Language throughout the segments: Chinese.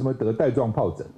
什么得带状疱疹？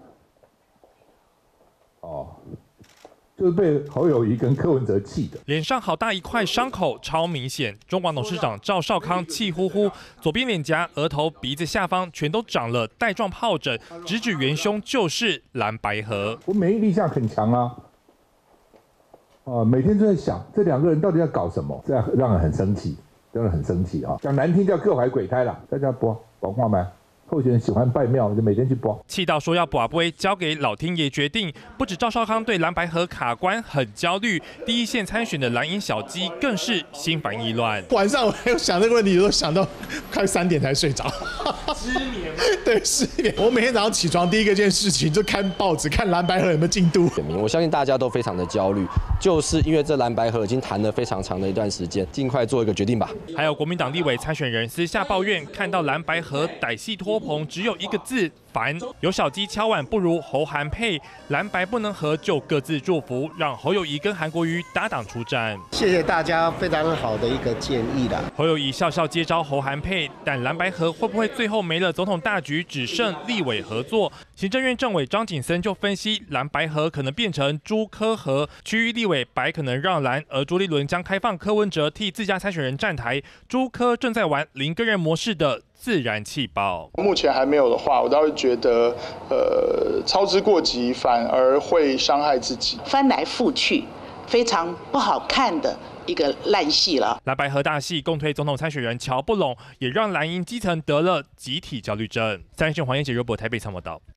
哦。 就是被侯友宜跟柯文哲气的， 脸上好大一块伤口，超明显。中广董事长赵少康气呼呼，左边脸颊、额头、鼻子下方全都长了带状疱疹，直指元凶就是蓝白合。 我免疫力下很强啊，每天都在想这两个人到底要搞什么，这样让人很生气，真的很生气啊！讲难听叫各怀鬼胎啦，大家播话吗？ 候选人喜欢拜庙，就每天去播。 气到说要拔杯，交给老天爷决定。不止赵少康对蓝白合卡关很焦虑，第一线参选的蓝营小鸡更是心烦意乱。 晚上我还有想这个问题，都想到快3点才睡着， 失眠吗？ 对，失眠。我每天早上起床第一件事情就看报纸，看蓝白合有没有进度。 我相信大家都非常的焦虑，就是因为这蓝白合已经谈了非常长的一段时间，尽快做一个决定吧。 还有国民党立委参选人私下抱怨，看到蓝白合歹戏拖棚，只有一个字。 烦，有小鸡敲碗不如侯韩配，蓝白不能合就各自祝福，让侯友宜跟韩国瑜搭档出战。 谢谢大家非常好的一个建议啦。 侯友宜笑笑接招侯韩配，但蓝白合会不会最后没了总统大局，只剩立委合作？行政院政委张景森就分析，蓝白合可能变成朱柯合，区域立委白可能让蓝，而朱立伦将开放柯文哲替自家参选人站台，朱柯正在玩零个人模式的。 自然气爆， 目前还没有的话，我倒是觉得，操之过急反而会伤害自己， 翻来覆去，非常不好看的一个烂戏了。 蓝白合大戏共推总统参选人乔不拢，也让蓝营基层得了集体焦虑症。3立新闻黄燕杰、热播台北参谋道。